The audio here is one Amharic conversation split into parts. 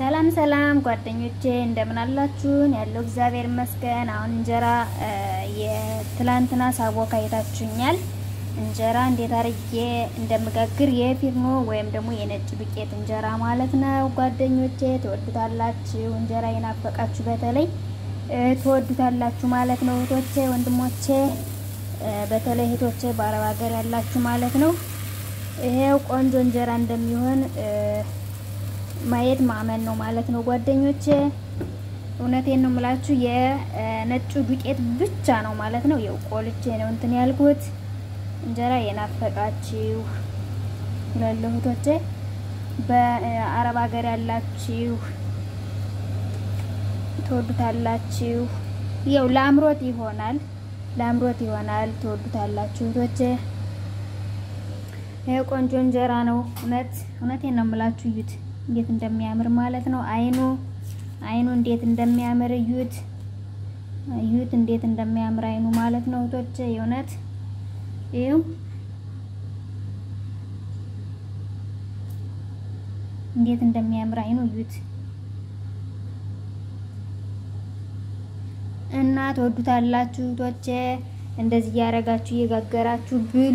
ሰላም ሰላም ጓደኞቼ እንደምን አላችሁ? ያለው እግዚአብሔር ይመስገን። አሁን እንጀራ የትላንትና ሳቦካ አይታችሁኛል። እንጀራ እንዴት አርጌ እንደምጋግር የፊርኖ ወይም ደግሞ የነጭ ዱቄት እንጀራ ማለት ነው። ጓደኞቼ ተወዱታላችሁ። እንጀራ ይናፈቃችሁ በተለይ ተወዱታላችሁ ማለት ነው። እህቶቼ ወንድሞቼ፣ በተለይ እህቶቼ በአረብ ሀገር ያላችሁ ማለት ነው። ይሄው ቆንጆ እንጀራ እንደሚሆን ማየት ማመን ነው ማለት ነው ጓደኞቼ። እውነቴን ነው የምላችሁ የነጩ ዱቄት ብቻ ነው ማለት ነው። ይኸው ቆልቼ ነው እንትን ያልኩት። እንጀራ የናፈቃችሁ ለለሁቶቼ በአረብ ሀገር ያላችሁ ተወዱታላችሁ። ይኸው ለአምሮት ይሆናል ተወዱታላችሁ እህቶቼ። ይሄው ቆንጆ እንጀራ ነው። እውነቴን ነው የምላችሁ። እዩት እንዴት እንደሚያምር ማለት ነው። አይኑ እንዴት እንደሚያምር እዩት እንዴት እንደሚያምር አይኑ ማለት ነው እህቶቼ። የእውነት ይሄው እንዴት እንደሚያምር አይኑ እዩት እና ተወዱታላችሁ እህቶቼ። እንደዚህ ያረጋችሁ እየጋገራችሁ ብሉ።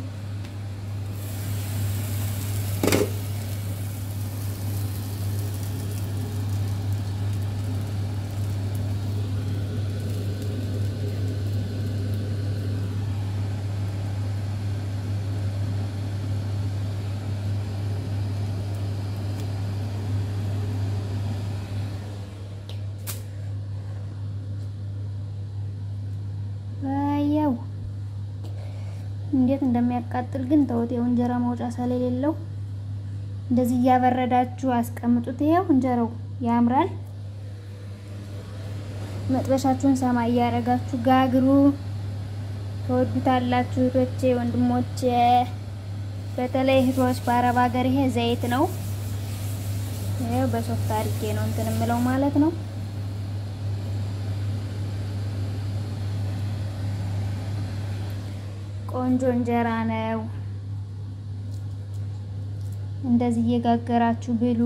እንዴት እንደሚያቃጥል ግን ተውት። ይሄው እንጀራ መውጫ ስለሌለው እንደዚህ ያበረዳችሁ አስቀምጡት። ይሄው እንጀራው ያምራል። መጥበሻችሁን ሰማይ ያረጋችሁ ጋግሩ። ተወዱታላችሁ እህቶቼ ወንድሞቼ፣ በተለይ እህቶች በአረብ ሀገር ይሄ ዘይት ነው። ይሄው በሶፍት አድርጌ ነው እንትን የምለው ማለት ነው። ቆንጆ እንጀራ ነው። እንደዚህ እየጋገራችሁ ብሉ።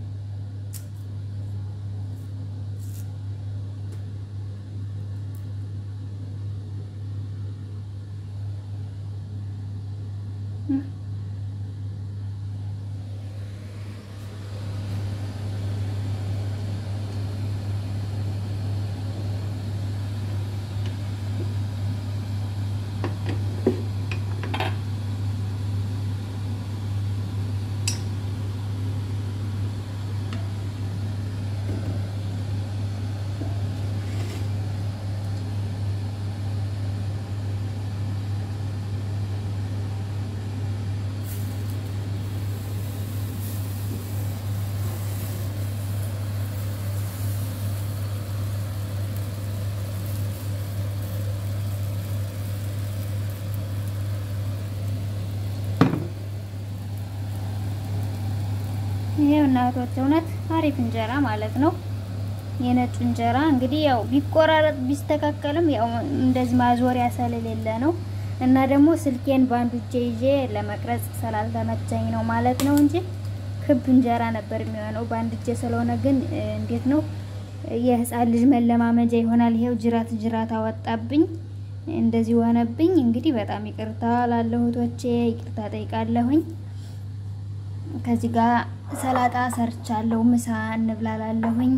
ይሄው እናቶች እውነት አሪፍ እንጀራ ማለት ነው። የነጭ እንጀራ እንግዲህ ያው ቢቆራረጥ ቢስተካከልም ያው እንደዚህ ማዞሪያ ስለሌለ ነው እና ደግሞ ስልኬን ባንዱ እጄ ይዤ ለመቅረጽ ስላልተመቸኝ ነው ማለት ነው እንጂ ክብ እንጀራ ነበር የሚሆነው ባንዱ እጄ ስለሆነ ግን እንዴት ነው የህፃን ልጅ መለማመጃ ይሆናል። ይሄው ጅራት አወጣብኝ እንደዚህ ሆነብኝ። እንግዲህ በጣም ይቅርታ ላለሁቶቼ ይቅርታ ጠይቃለሁኝ። ከዚህ ጋር ሰላጣ ሰርቻለሁ ምሳ እንብላላለሁኝ።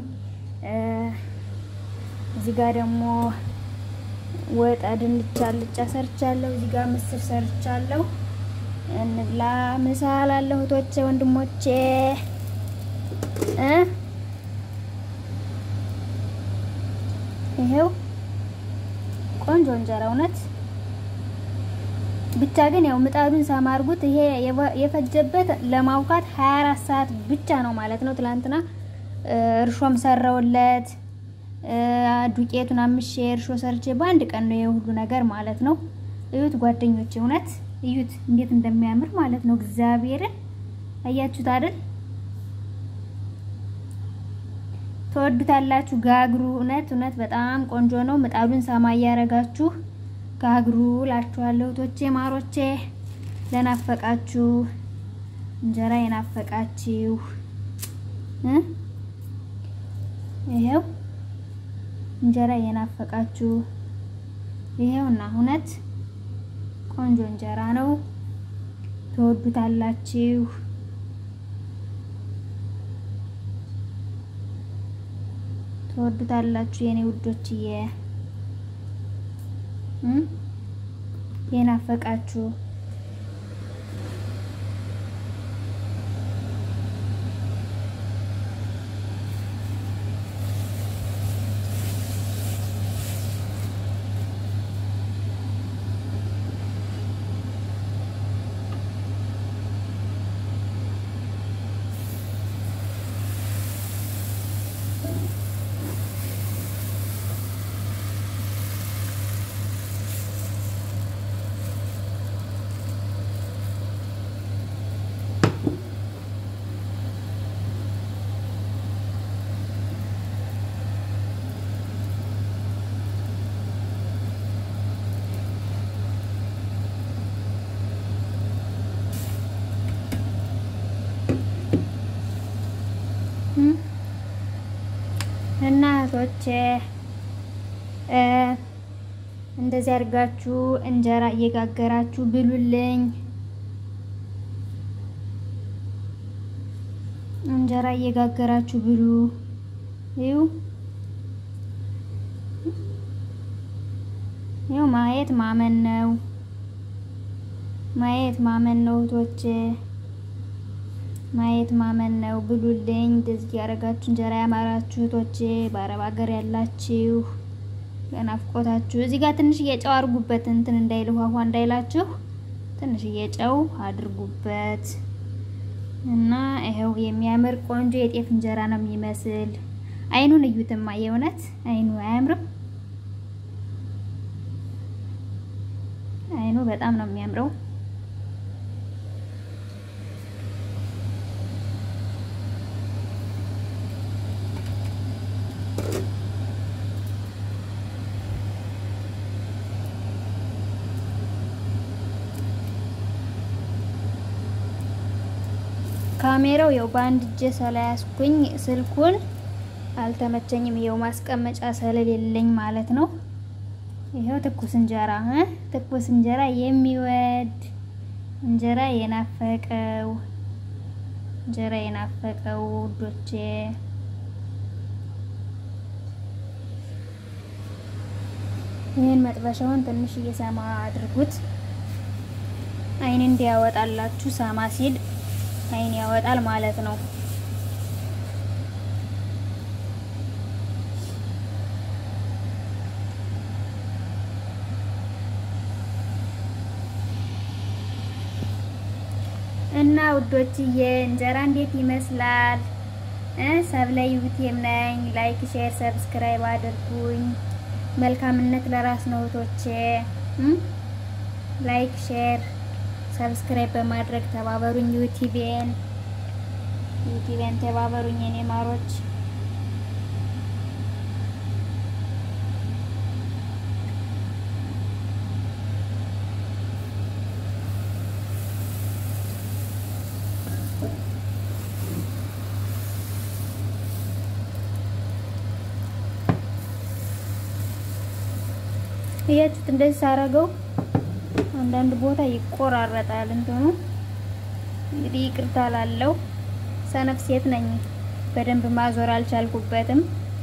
እዚህ ጋር ደግሞ ወጥ ድንች አልጫ ሰርቻለሁ። እዚህ ጋር ምስር ሰርቻለሁ። እንብላ ምሳ ላለሁ እህቶቼ ወንድሞቼ። ይሄው ቆንጆ እንጀራ እውነት ብቻ ግን ያው ምጣዱን ሳማርጉት ይሄ የፈጀበት ለማውካት 24 ሰዓት ብቻ ነው ማለት ነው። ትላንትና እርሾም ሰራውለት ዱቄቱን አምሼ እርሾ ሰርቼ በአንድ ቀን ነው የሁሉ ነገር ማለት ነው። እዩት ጓደኞቼ እውነት እዩት እንዴት እንደሚያምር ማለት ነው። እግዚአብሔርን አያችሁት አይደል? ተወዱታላችሁ ጋግሩ። እውነት በጣም ቆንጆ ነው። ምጣዱን ሰማይ ያረጋችሁ ጋግሩ ላችኋለሁ እህቶቼ ማሮቼ። ለናፈቃችሁ እንጀራ የናፈቃችሁ ይሄው እንጀራ የናፈቃችሁ ይሄውና እውነት ቆንጆ እንጀራ ነው። ተወዱታላችሁ። የኔ ውዶችዬ የናፈቃችሁ እናቶቼ እንደዚህ አድርጋችሁ እንጀራ እየጋገራችሁ ብሉልኝ። እንጀራ እየጋገራችሁ ብሉ። ይኸው ማየት ማመን ነው። እህቶቼ ማየት ማመን ነው። ብሉልኝ። እንደዚህ ያረጋችሁ እንጀራ ያማራችሁ እህቶቼ በአረብ ሀገር ያላችሁ ለናፍቆታችሁ እዚህ ጋር ትንሽዬ ጨው አድርጉበት፣ እንትን እንዳይል ውሃ እንዳይላችሁ ትንሽዬ ጨው አድርጉበት እና ይሄው የሚያምር ቆንጆ የጤፍ እንጀራ ነው የሚመስል። አይኑን እዩትማ፣ የእውነት አይኑ አያምርም? አይኑ በጣም ነው የሚያምረው። ካሜራው ያው በአንድ እጄ ስለያዝኩኝ ስልኩን አልተመቸኝም። ይሄው ማስቀመጫ ስለሌለኝ ማለት ነው። ይሄው ትኩስ እንጀራ የሚወድ እንጀራ የናፈቀው ውዶቼ ይሄን መጥበሻውን ትንሽ እየሰማ አድርጉት። አይን እንዲያወጣላችሁ ሰማ ሲል አይን ያወጣል ማለት ነው። እና ውዶችዬ እንጀራ እንዴት ይመስላል? ሰብለ ዩቲዩብ ነኝ። ላይክ፣ ሼር፣ ሰብስክራይብ አድርጉኝ። መልካምነት ለራስ ነው እህቶቼ። ላይክ፣ ሼር፣ ሰብስክራይብ በማድረግ ተባበሩኝ። ዩቲዩብን ተባበሩኝ የኔ ማሮች። እያችሁት እንደዚህ ሳረገው አንዳንድ ቦታ ይቆራረጣል እንትኑ። እንግዲህ ይቅርታ ላለው ሰነፍ ሴት ነኝ፣ በደንብ ማዞር አልቻልኩበትም።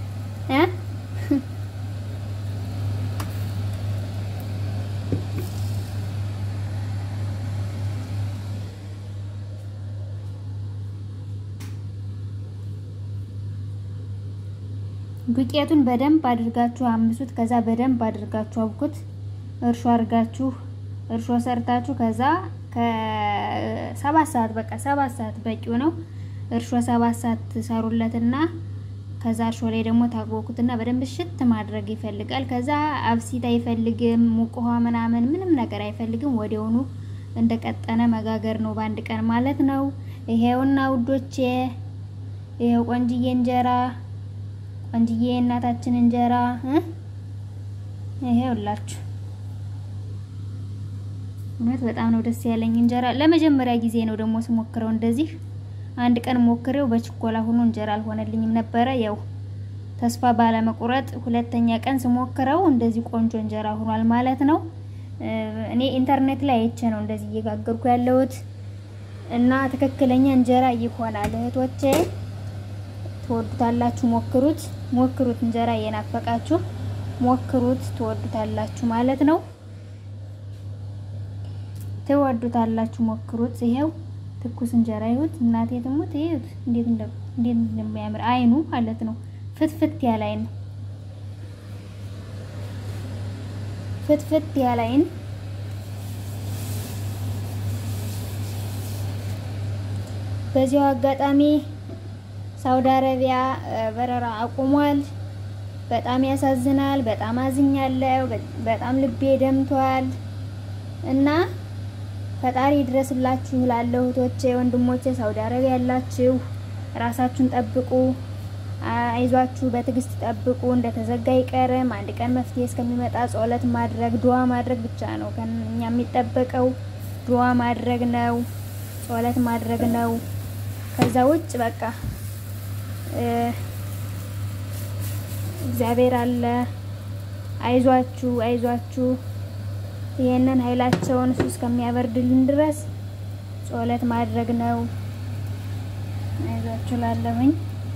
ዱቄቱን በደንብ አድርጋችሁ አምሱት። ከዛ በደንብ አድርጋችሁ አብኩት። እርሾ አድርጋችሁ እርሾ ሰርታችሁ ከዛ ከ7 ሰዓት በቃ 7 ሰዓት በቂው ነው። እርሾ 7 ሰዓት ትሰሩለትና ከዛ እርሾ ላይ ደግሞ ታቦኩትና በደንብ ሽት ማድረግ ይፈልጋል። ከዛ አብሲት አይፈልግም፣ ሙቅ ውሃ ምንም ነገር አይፈልግም። ወዲያውኑ እንደቀጠነ መጋገር ነው በአንድ ቀን ማለት ነው። ይሄውና ውዶቼ፣ ይሄው ቆንጅዬ እንጀራ፣ ቆንጅዬ እናታችን እንጀራ ይሄውላችሁ። እውነት በጣም ነው ደስ ያለኝ እንጀራ። ለመጀመሪያ ጊዜ ነው ደግሞ ስሞክረው እንደዚህ። አንድ ቀን ሞክሬው በችኮላ ሆኖ እንጀራ አልሆነልኝም ነበረ። ያው ተስፋ ባለመቁረጥ ሁለተኛ ቀን ስሞክረው እንደዚህ ቆንጆ እንጀራ ሆኗል ማለት ነው። እኔ ኢንተርኔት ላይ አይቼ ነው እንደዚህ እየጋገርኩ ያለሁት እና ትክክለኛ እንጀራ ይሆናል። እህቶቼ ትወዱታላችሁ፣ ሞክሩት። እንጀራ እየናፈቃችሁ ሞክሩት፣ ትወዱታላችሁ ማለት ነው። ትወዱታላችሁ፣ ሞክሩት። ይሄው ትኩስ እንጀራ ይሁት እናቴ ትሙት ይሁት እንዴት እንደሚያምር አይኑ ማለት ነው። ፍትፍት ያለ አይን ፍትፍት ያለ አይን። በዚያው አጋጣሚ ሳውዲ አረቢያ በረራ አቁሟል። በጣም ያሳዝናል። በጣም አዝኛለሁ። በጣም ልቤ ደምቷል እና ፈጣሪ ድረስላችሁ ላለው እህቶቼ ወንድሞቼ ሳውዲ አረቢያ ያላችሁ ራሳችሁን ጠብቁ። አይዟችሁ፣ በትዕግስት ጠብቁ። እንደተዘጋ ይቀርም። አንድ ቀን መፍትሄ እስከሚመጣ ጸሎት ማድረግ፣ ዱዓ ማድረግ ብቻ ነው ከኛ የሚጠበቀው። ዱዓ ማድረግ ነው፣ ጸሎት ማድረግ ነው። ከዛ ውጭ በቃ እግዚአብሔር አለ። አይዟችሁ ይሄንን ኃይላቸውን እሱ እስከሚያበርድልን ድረስ ጸሎት ማድረግ ነው። አይዟችሁ ላለሁኝ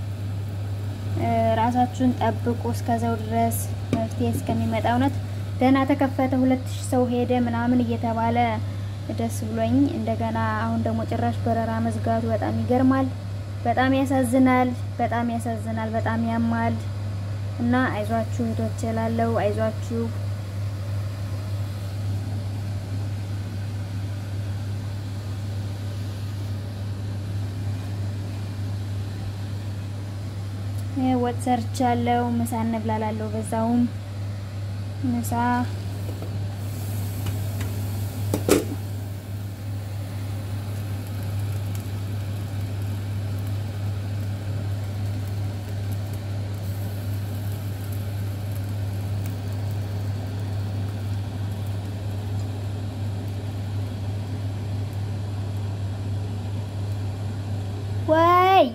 ራሳችሁን ጠብቁ። እስከዛው ድረስ መፍትሄ እስከሚመጣ እውነት ደህና ተከፈተ 2000 ሰው ሄደ ምናምን እየተባለ ደስ ብሎኝ እንደገና አሁን ደግሞ ጭራሽ በረራ መዝጋቱ በጣም ይገርማል። በጣም ያሳዝናል። በጣም ያማል እና አይዟችሁ እህቶቼ እላለሁ። አይዟችሁ ወጥ ሰርቻለሁ። ምሳ እንብላላለሁ። በዛውም ምሳ ወይ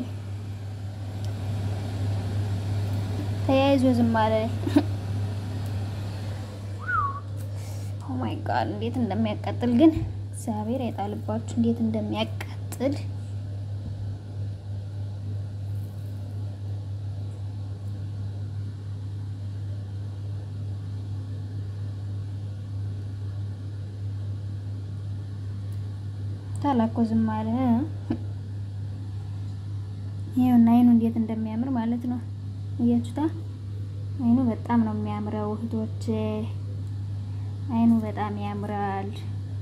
ተያይዞ ዝም አለ። ኦ ማይ ጋድ እንዴት እንደሚያቃጥል ግን እግዚአብሔር አይጣልባችሁ፣ እንዴት እንደሚያቃጥል ታላቆ ዝም አለ። ይሄውና አይኑ እንዴት እንደሚያምር ማለት ነው። እያችሁታ አይኑ በጣም ነው የሚያምረው እህቶቼ፣ አይኑ በጣም ያምራል።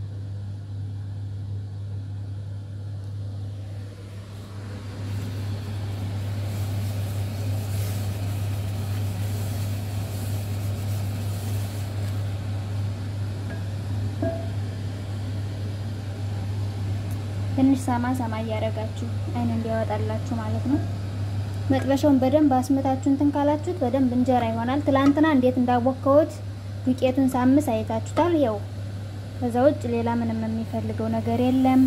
ትንሽ ሰማ እያደረጋችሁ አይን እንዲያወጣላችሁ ማለት ነው። መጥበሻውን በደንብ አስመታችሁ እንትን ካላችሁት በደንብ እንጀራ ይሆናል። ትላንትና እንዴት እንዳቦከውት ዱቄቱን ሳምስ አይታችሁታል። ያው ከዛ ውጭ ሌላ ምንም የሚፈልገው ነገር የለም።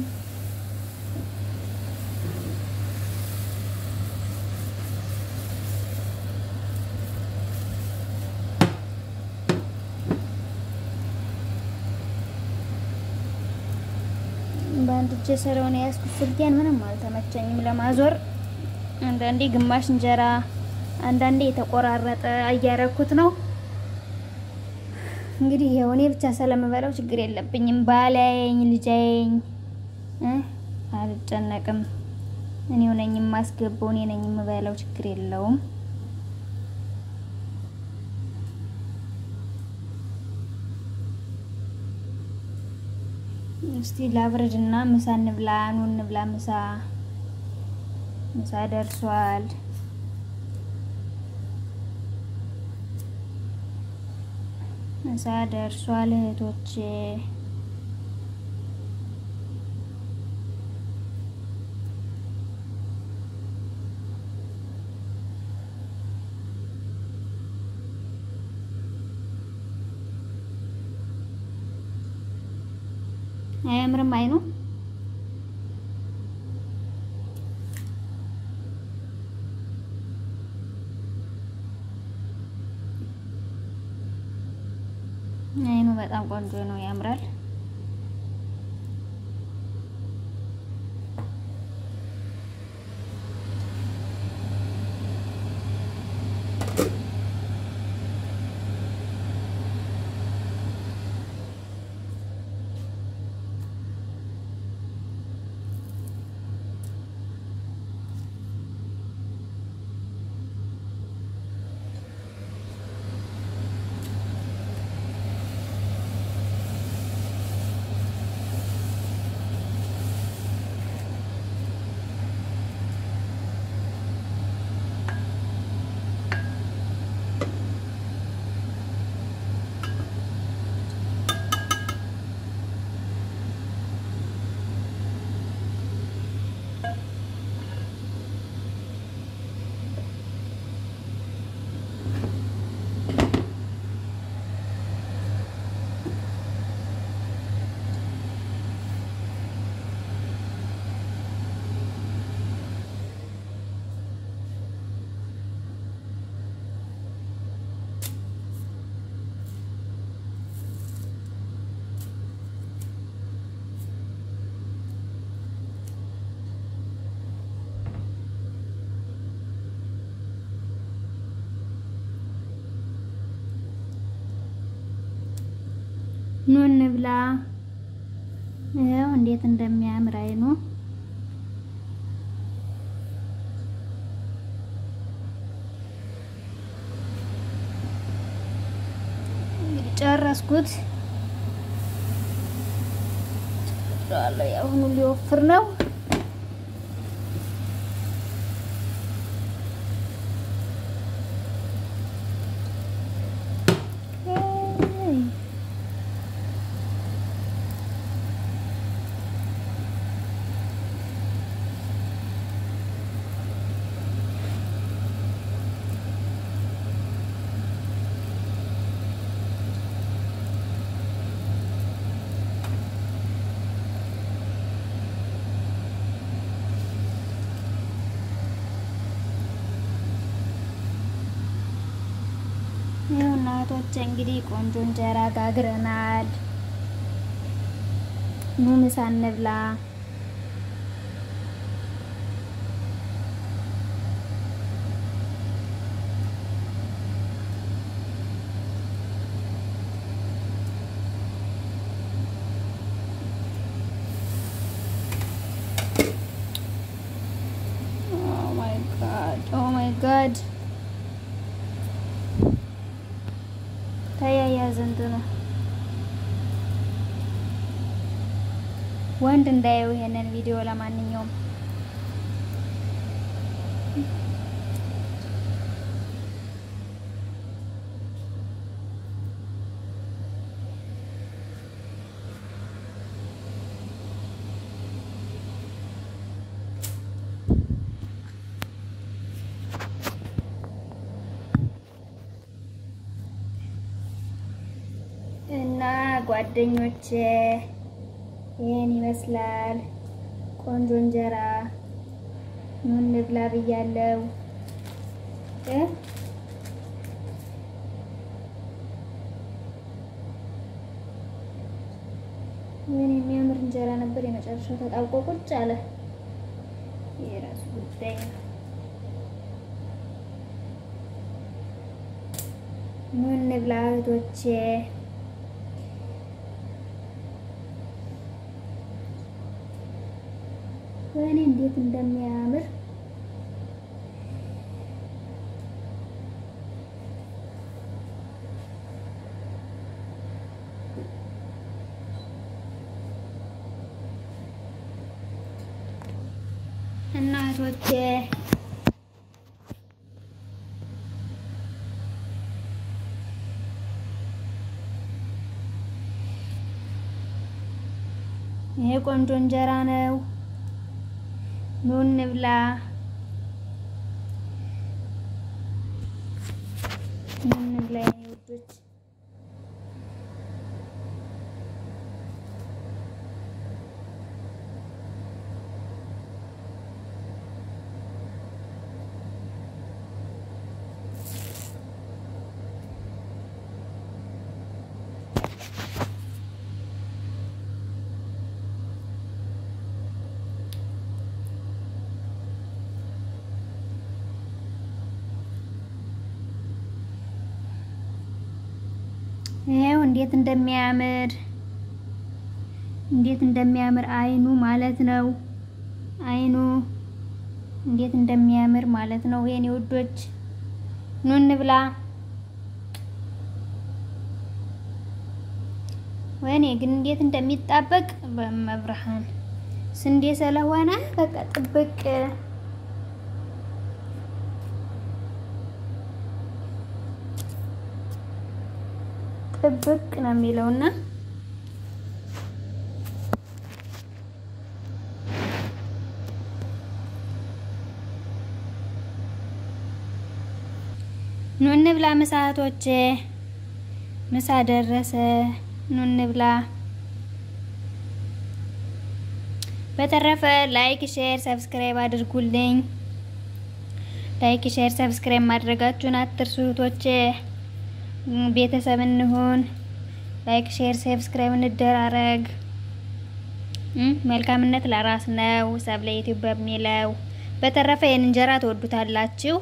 በአንድ እጄ ስለሆነ ያስኩት ስልኬን ምንም አልተመቸኝም ለማዞር። አንዳንዴ ግማሽ እንጀራ አንዳንዴ የተቆራረጠ አያረኩት ነው። እንግዲህ ይሄው እኔ ብቻ ስለምበላው ችግር የለብኝም። ባላየኝ ልጃየኝ አልጨነቅም። እኔው ነኝ የማስገባው፣ እኔ ነኝ የምበላው፣ ችግር የለውም። እስቲ ላብረድና ምሳ እንብላ፣ ኑ እንብላ። ምሳ ደርሷል። ምሳ ደርሷል እህቶቼ። አያምርም አይኑ? በጣም ቆንጆ ነው፣ ያምራል። ኑ እንብላ። ያው እንዴት እንደሚያምር አይኑ ጨረስኩት። አሁን ሊወፍር ነው። ይኸው እናቶች እንግዲህ ቆንጆ እንጀራ ጋግረናል። ኑ ምሳ እንብላ። ኦ ማይ ጋድ ተያያዘ እንትኑ ወንድ እንዳየው ይሄንን ቪዲዮ። ለማንኛውም እና ጓደኞቼ ይሄን ይመስላል ቆንጆ እንጀራ። ኑ እንብላ ብያለሁ። ምን የሚያምር እንጀራ ነበር። የመጨረሻው ተጣብቆ ቁጭ አለ። የራሱ ጉዳይ ነው። ኑ እንብላ እህቶቼ። ወይኔ እንዴት እንደሚያምር እናቶቼ ይሄ ቆንጆ እንጀራ ነው። ኑ እንብላ። ኑ እንብላ የኔ ውዶች። ይሄው እንዴት እንደሚያምር አይኑ ማለት ነው። አይኑ እንዴት እንደሚያምር ማለት ነው። የኔ ውዶች ኑ እንብላ። ወይኔ ግን እንዴት እንደሚጣበቅ በመብርሃን ስንዴ ስለሆነ በቃ ጥብቅ ነው የሚለውና ኑ እንብላ። ምሳቶቼ ምሳ ደረሰ። ኑ እንብላ። በተረፈ ላይክ፣ ሼር፣ ሰብስክራይብ አድርጉልኝ። ላይክ፣ ሼር፣ ሰብስክራይብ ማድረጋችሁን አትርሱ እህቶቼ። ቤተሰብ እንሁን። ላይክ፣ ሼር፣ ሰብስክራይብ እንደራረግ። መልካምነት ለራስ ነው ሰብ ለዩቲዩብ በሚለው። በተረፈ ይሄን እንጀራ ተወዱታላችሁ።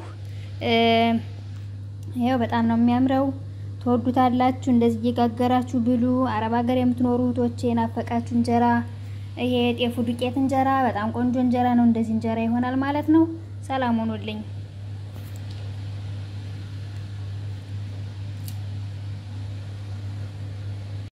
ይሄው በጣም ነው የሚያምረው። ተወዱታላችሁ። እንደዚህ እየጋገራችሁ ብሉ። አረብ ሀገር የምትኖሩ እህቶቼ ናፈቃችሁ እንጀራ። ይሄ የጤፉ ዱቄት እንጀራ በጣም ቆንጆ እንጀራ ነው። እንደዚህ እንጀራ ይሆናል ማለት ነው። ሰላም ሁኑልኝ።